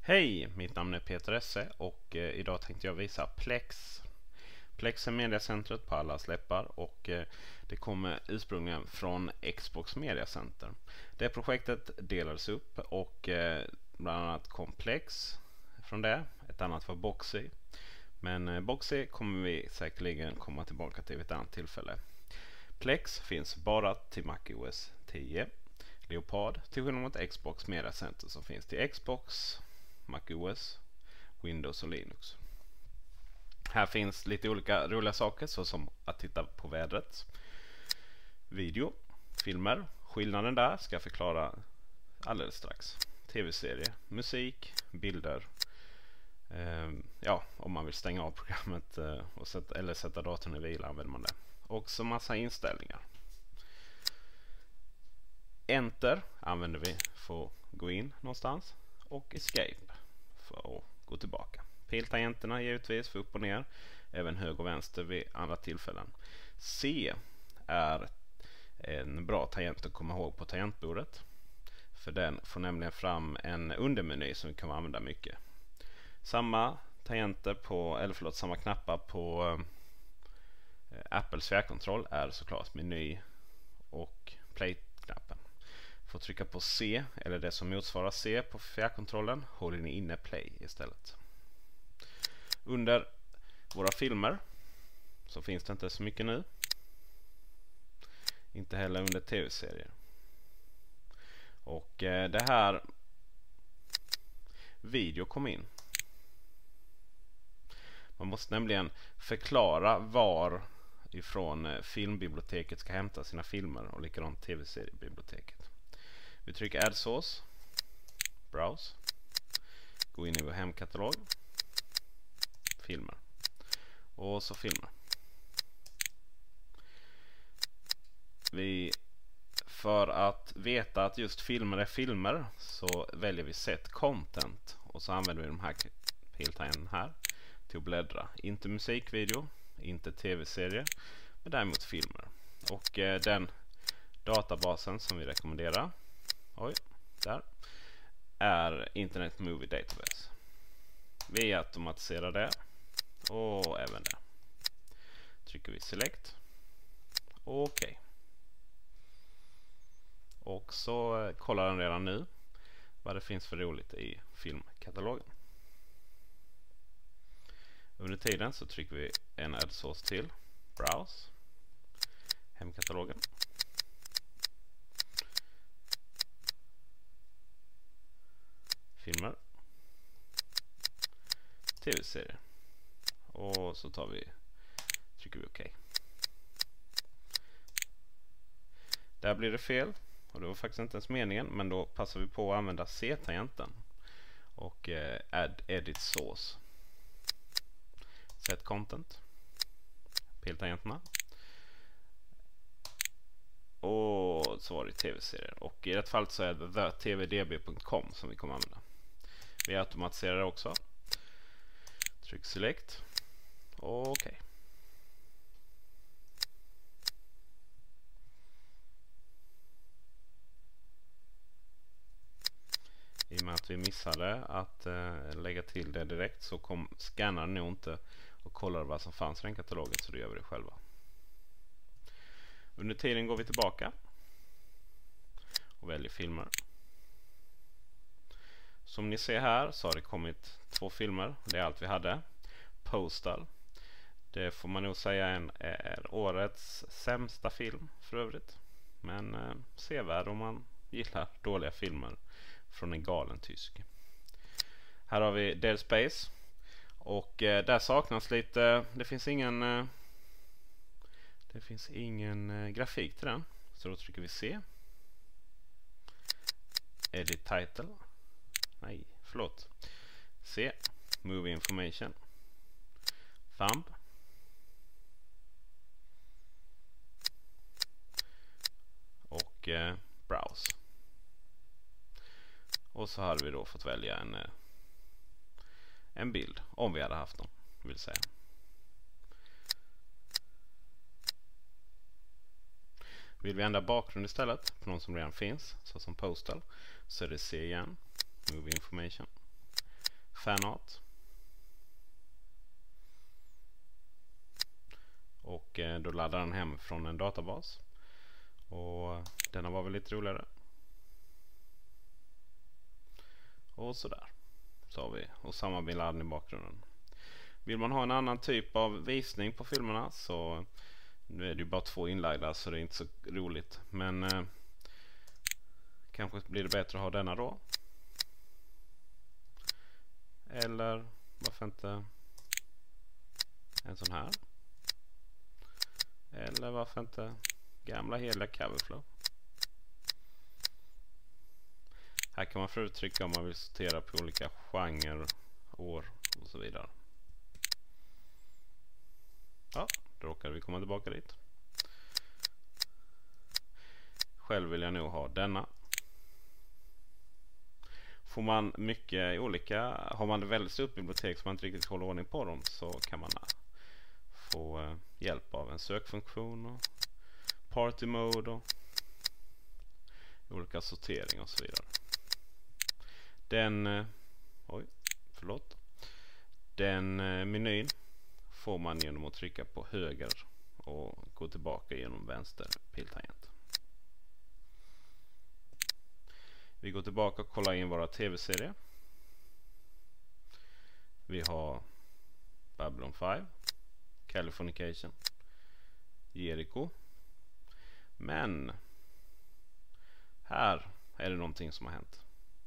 Hej, mitt namn är Peter Esse och idag tänkte jag visa Plex. Plex är mediacentret på alla släppar och det kommer ursprungligen från Xbox Media Center. Det projektet delades upp och bland annat kom Plex från det, ett annat var Boxy. Men Boxy kommer vi säkerligen komma tillbaka till vid ett annat tillfälle. Plex finns bara till macOS 10. Leopard till skillnad mot Xbox Media Center som finns till Xbox, macOS, Windows och Linux. Här finns lite olika roliga saker såsom att titta på vädret, video, filmer. Skillnaden där ska jag förklara alldeles strax. Tv-serie, musik, bilder. Om man vill stänga av programmet eller sätta datorn i vila använder man det. Och så massa inställningar. Enter använder vi för att gå in någonstans och escape för att gå tillbaka. Piltangenterna givetvis för upp och ner, även höger och vänster vid andra tillfällen. C är en bra tangent att komma ihåg på tangentbordet, för den får nämligen fram en undermeny som vi kan använda mycket. Samma samma knappar på Apples fjärrkontroll är såklart meny och play-knappen. För att trycka på C eller det som motsvarar C på fjärrkontrollen håller ni inne play istället. Under våra filmer så finns det inte så mycket nu. Inte heller under tv-serier. Och det här video kom in. Man måste nämligen förklara var ifrån filmbiblioteket ska hämta sina filmer och likadant tv-seriebiblioteket. Vi trycker Add Source, Browse, gå in i vår hemkatalog, filmer och så filmer. För att veta att just filmer är filmer så väljer vi Set Content och så använder vi de här piltangenterna här till att bläddra. Inte musikvideo, inte tv-serie, men däremot filmer. Och den databasen som vi rekommenderar är Internet Movie Database. Vi automatiserar det och även det. Trycker vi Select. Okej. Och så kollar den redan nu vad det finns för roligt i filmkatalogen. Under tiden så trycker vi en Add Source till, Browse, hemkatalogen. Filmer, tv-serier och så trycker vi OK. Där blir det fel och det var faktiskt inte ens meningen, men då passar vi på att använda C-tangenten och Add Edit Source. Set Content, piltangenterna och så var det tv-serier, och i det fallet så är det tvdb.com som vi kommer använda. Vi automatiserar det också. Tryck Select och OK. I och med att vi missade att lägga till det direkt så scannar nog inte och kollar vad som fanns i den katalogen, så då gör vi det själva. Under tiden går vi tillbaka och väljer filmer. Som ni ser här så har det kommit 2 filmer. Det är allt vi hade. Postal. Det får man nog säga är årets sämsta film för övrigt. Men sevärd om man gillar dåliga filmer från en galen tysk. Här har vi Dead Space. Och där saknas lite. Det finns ingen grafik till den. Så då trycker vi C. Edit Title. C. Movie Information. Thumb. Och Browse. Och så hade vi då fått välja en bild om vi hade haft någon, vill säga. Vill vi ändra bakgrund istället på någon som redan finns, så som Postal, så är det C igen, Movie Information, fanart. Och då laddar den hem från en databas. Och denna var väl lite roligare. Och sådär. Så har vi Osama bin Laden i bakgrunden. Vill man ha en annan typ av visning på filmerna så nu är det ju bara 2 inlagda så det är inte så roligt. Men kanske blir det bättre att ha denna då. Eller varför inte en sån här. Eller varför inte gamla heliga Coverflow. Här kan man förut trycka om man vill sortera på olika genrer, år och så vidare. Ja, då råkade vi komma tillbaka dit. Själv vill jag nog ha denna. Får man mycket olika, har man ett väldigt stort bibliotek som man inte riktigt håller ordning på dem så kan man få hjälp av en sökfunktion och party mode och olika sortering och så vidare. Den menyn får man genom att trycka på höger och gå tillbaka genom vänster piltangent. Vi går tillbaka och kollar in våra tv-serier. Vi har Babylon 5, Californication, Jericho. Men här är det någonting som har hänt.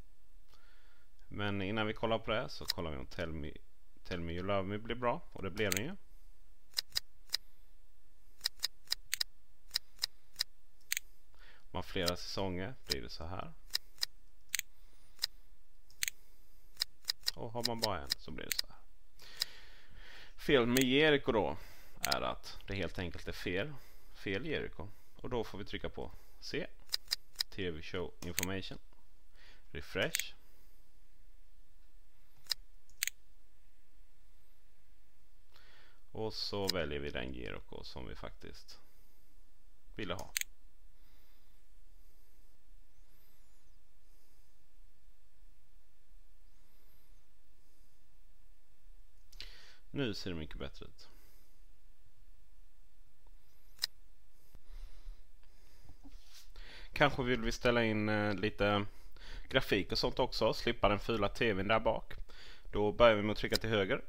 Men innan vi kollar på det så kollar vi om Tell Me You Love Me blir bra. Och det blev den ju. Om man har flera säsonger blir det så här. Och har man bara en så blir det så här. Fel med Jericho då är att det helt enkelt är fel Jericho. Och då får vi trycka på C, TV Show Information, Refresh. Och så väljer vi den Jericho som vi faktiskt ville ha. Nu ser det mycket bättre ut. Kanske vill vi ställa in lite grafik och sånt också. Slippa den fula tvn där bak. Då börjar vi med att trycka till höger.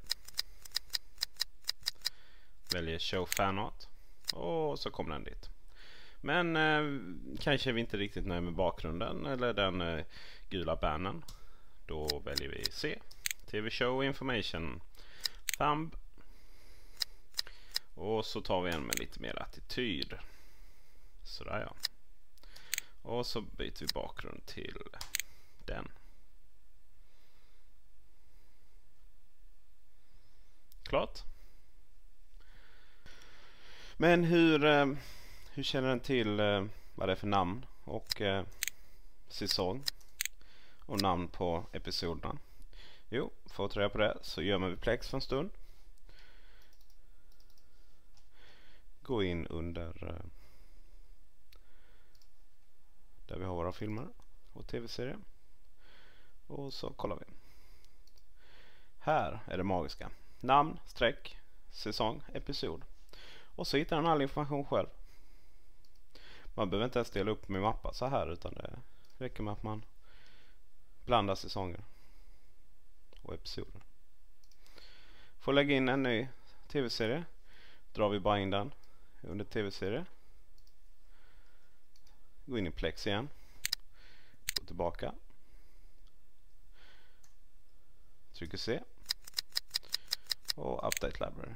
Väljer Show Fanart. Och så kommer den dit. Men kanske är vi inte riktigt nöjda med bakgrunden eller den gula bannen. Då väljer vi C. TV Show Information. Thumb. Och så tar vi en med lite mer attityd. Sådär ja. Och så byter vi bakgrund till den. Klart. Men hur känner den till vad det är för namn och säsong och namn på episoderna? Jo, för att ta reda på det så gör man vid Plex för en stund. Gå in under där vi har våra filmer och tv-serier. Och så kollar vi. Här är det magiska. Namn, streck, säsong, episod. Och så hittar den all information själv. Man behöver inte ens dela upp med mappar så här utan det räcker med att man blandar säsonger och episoder. Får lägga in en ny tv-serie. Drar vi bara in den under tv-serie. Gå in i Plex igen. Gå tillbaka. Trycker C. Och Update Library.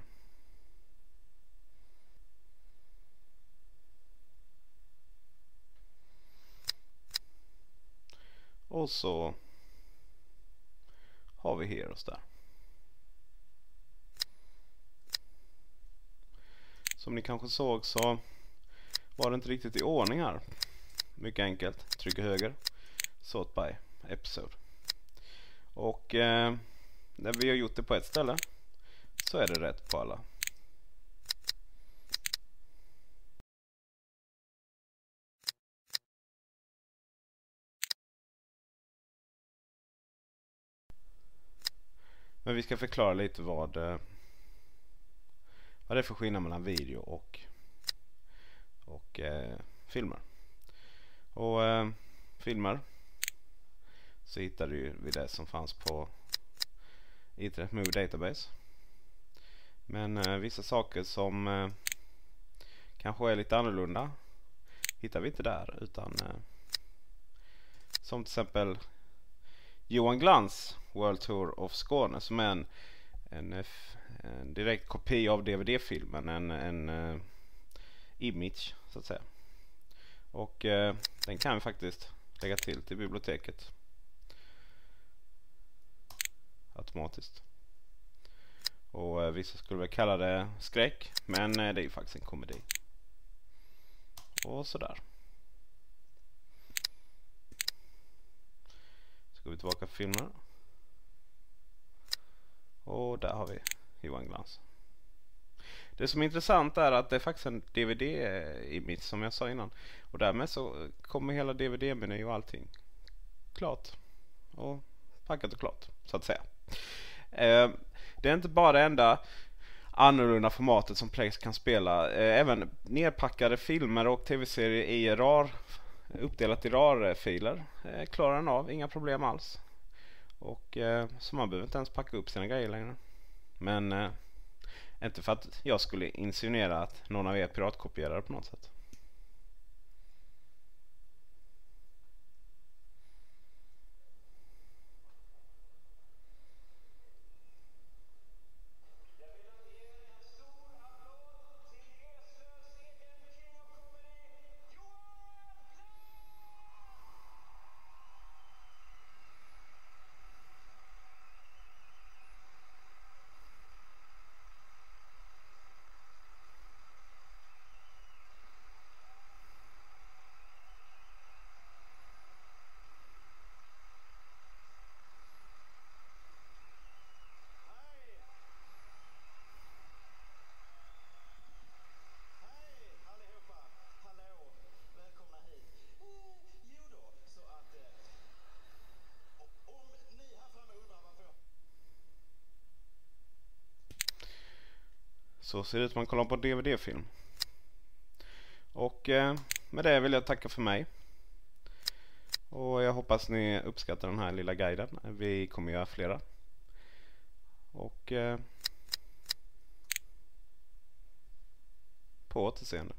Och så har vi Heroes där. Som ni kanske såg så var det inte riktigt i ordning här. Mycket enkelt. Trycker höger. Sort by episode. Och när vi har gjort det på ett ställe så är det rätt på alla. Men vi ska förklara lite vad det är för skillnad mellan video och filmer. Och filmer så hittade vi det som fanns på Internet Movie Database. Men vissa saker som kanske är lite annorlunda hittar vi inte där, utan som till exempel Johan Glans World Tour of Skåne, som är en direkt kopia av DVD-filmen, en image så att säga. Och den kan vi faktiskt lägga till biblioteket automatiskt. Och vissa skulle väl kalla det skräck, men det är ju faktiskt en komedi. Och sådär. Så går vi tillbaka till filmer. Och där har vi Johan Glans. Det som är intressant är att det är faktiskt en DVD-image som jag sa innan. Och därmed så kommer hela DVD-meny och allting klart. Och packat och klart, så att säga. Det är inte bara det enda annorlunda formatet som Plex kan spela. Även nedpackade filmer och tv-serier i uppdelat i RAR-filer klarar den av, inga problem alls. Och så man behöver inte ens packa upp sina grejer längre. Men inte för att jag skulle insinuera att någon av er piratkopierar på något sätt. Så ser det ut när man kollar på DVD-film. Och med det vill jag tacka för mig. Och jag hoppas ni uppskattar den här lilla guiden. Vi kommer göra flera. Och på återseende.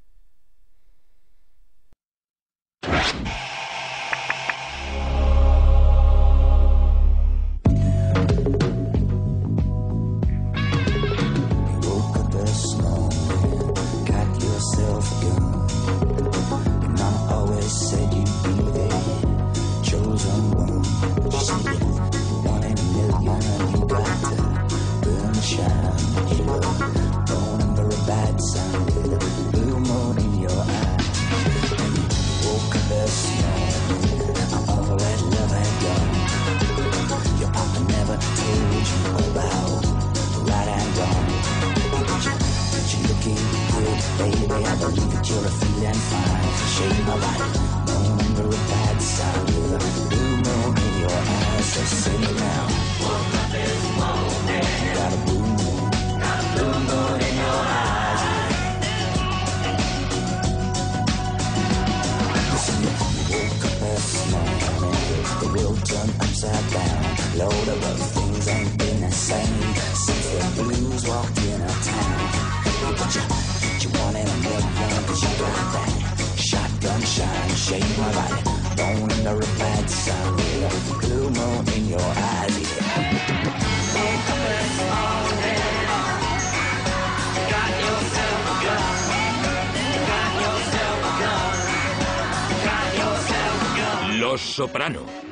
Load of things ain't been the same since the blues walked in our town. But you want it a million, 'cause you got that shotgun shine, shade my light, born under a bad sun, with a blue moon in your eyes. Wake up this morning, you got yourself a gun, you got yourself a gun, you got yourself a gun. Los Soprano.